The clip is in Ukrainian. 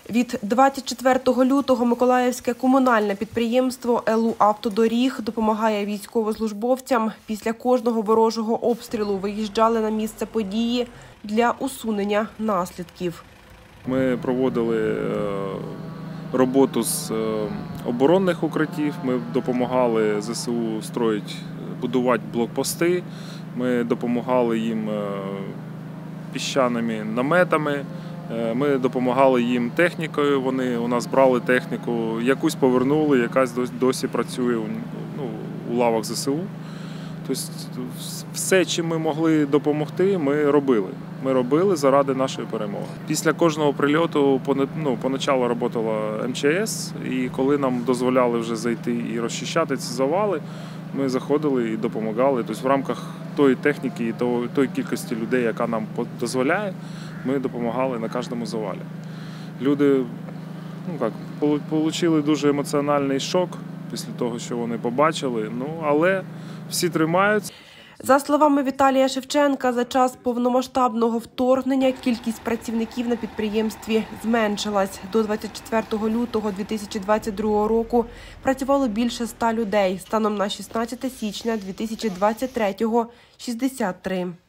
Від 24 лютого Миколаївське комунальне підприємство ЛУ «Автодоріг» допомагає військовослужбовцям. Після кожного ворожого обстрілу виїжджали на місце події для усунення наслідків. Ми проводили роботу з оборонних укриттів, ми допомагали ЗСУ будувати блокпости, ми допомагали їм піщаними наметами, ми допомагали їм технікою, вони у нас брали техніку, якусь повернули, якась досі працює у лавах ЗСУ. Тобто все, чим ми могли допомогти, ми робили. Ми робили заради нашої перемоги. Після кожного прильоту поначалу працювала МЧС, і коли нам дозволяли вже зайти і розчищати ці завали, ми заходили і допомагали. Тобто в рамках тої техніки і тої кількості людей, яка нам дозволяє, ми допомагали на кожному завалі. Люди отримали дуже емоціональний шок після того, що вони побачили, але всі тримаються. За словами Віталія Шевченка, за час повномасштабного вторгнення кількість працівників на підприємстві зменшилась. До 24 лютого 2022 року працювало більше 100 людей. Станом на 16 січня 2023 – 63.